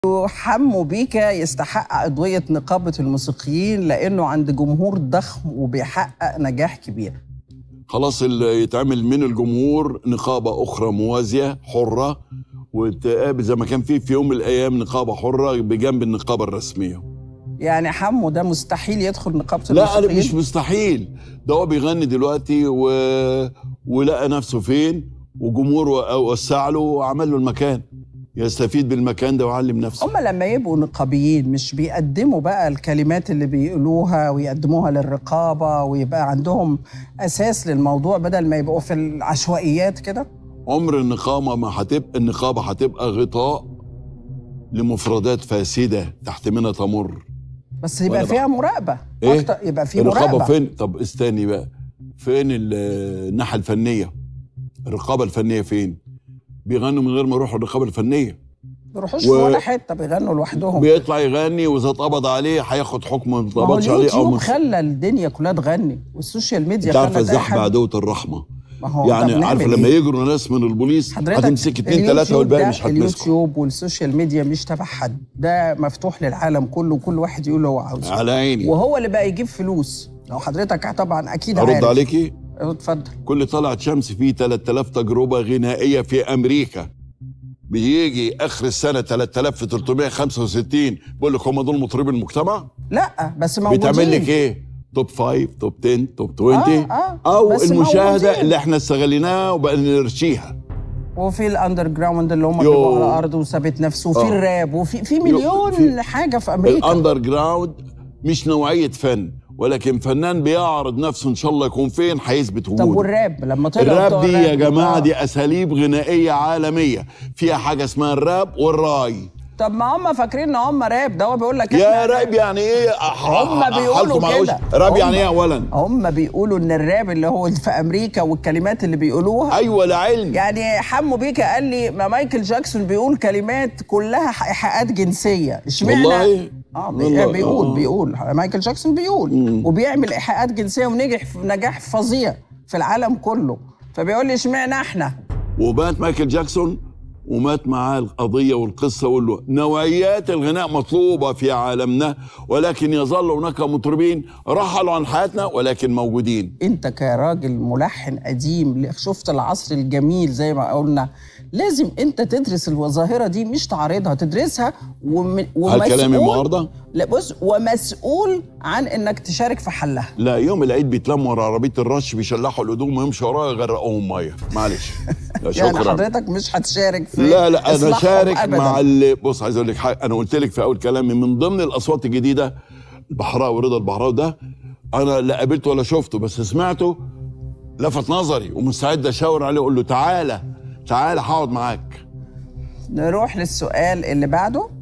حمو بيكا يستحق عضوية نقابة الموسيقيين لأنه عند جمهور ضخم وبيحقق نجاح كبير. خلاص اللي يتعمل من الجمهور نقابة أخرى موازية حرة، وتقابل زي ما كان في يوم من الأيام نقابة حرة بجنب النقابة الرسمية. يعني حمو ده مستحيل يدخل نقابة الموسيقيين؟ لا مش مستحيل، ده هو بيغني دلوقتي ولقى نفسه فين، وجمهوره وسع له وعمل له المكان، يستفيد بالمكان ده ويعلم نفسه. هم لما يبقوا نقابيين مش بيقدموا بقى الكلمات اللي بيقولوها ويقدموها للرقابة ويبقى عندهم أساس للموضوع بدل ما يبقوا في العشوائيات كده؟ عمر النقابة هتبقى غطاء لمفردات فاسدة تحت منها تمر. بس يبقى فيها مراقبة. إيه؟ يبقى في مراقبة. الرقابة فين؟ طب استني بقى، فين الناحية الفنية؟ الرقابة الفنية فين؟ بيغنوا من غير ما يروحوا الرقابة الفنية. بيروحوش في ولا حتة، بيغنوا لوحدهم. بيطلع يغني وإذا اتقبض عليه هياخد حكم ما اتقبضش عليه أو خلى الدنيا كلها تغني، والسوشيال ميديا خلت الزحمة عدوة الرحمة. ما هو يعني عارفه لما يجروا ناس من البوليس هتمسك 2 3 والباقي مش هتمسكوا. اليوتيوب والسوشيال ميديا مش تبع حد، ده مفتوح للعالم كله وكل واحد يقول اللي هو عاوزه. على عيني. وهو اللي بقى يجيب فلوس. لو حضرتك طبعا اكيد عارف. ارد عليكي؟ اتفضل. كل طلعت شمس فيه 3000 تجربه غنائيه في امريكا. بيجي اخر السنه 3365 بقول لك هم دول مطربين المجتمع؟ لا بس موجودين. بتعمل لك ايه؟ توب 5 توب 10 توب 20 او المشاهده موجودين. اللي احنا استغليناها وبقى نرشيها. وفي الاندر جراوند اللي هم بيبقوا على الارض وثابت نفسه، وفي الراب، وفي مليون حاجه في امريكا. الاندر جراوند مش نوعيه فن، ولكن فنان بيعرض نفسه ان شاء الله يكون فين هيثبت وجوده. طب والراب لما طلع الراب دي يا جماعه دي اساليب غنائيه عالميه، فيها حاجه اسمها الراب والراي. طب ما هم فاكرين ان هم راب، ده هو بيقول لك يا راب يعني ايه؟ هم بيقولوا كده. راب يعني ايه اولا؟ هم بيقولوا ان الراب اللي هو في امريكا والكلمات اللي بيقولوها. ايوه لعلم. يعني حمو بيكا قال لي ما مايكل جاكسون بيقول كلمات كلها ايحاءات جنسيه، اشمعنى؟ والله بيقول مايكل جاكسون بيقول وبيعمل ايحاءات جنسيه ونجح نجاح فظيع في العالم كله، فبيقول لي اشمعنى احنا؟ ومات مايكل جاكسون ومات معاه القضية والقصة نوعيات الغناء مطلوبة في عالمنا، ولكن يظل هناك مطربين رحلوا عن حياتنا ولكن موجودين. انت كراجل ملحن قديم شفت العصر الجميل زي ما قلنا، لازم انت تدرس الظاهرة دي، مش تعارضها، تدرسها هل كلامي معارضة؟ لا بص، ومسؤول عن انك تشارك في حلها. لا يوم العيد بيتلموا ورا عربية الرش بيشلحوا الهدوم ويمشوا ورايا يغرقوهم ميه، معلش. شكرا. يعني حضرتك مش هتشارك في لا انا شارك مع بص عايز اقول لك حاجه، انا قلت لك في اول كلامي من ضمن الاصوات الجديده البحراوي، رضا البحراوي ده انا لا قابلته ولا شفته، بس سمعته لفت نظري ومستعد اشاور عليه اقول له تعالى هقعد معاك. نروح للسؤال اللي بعده.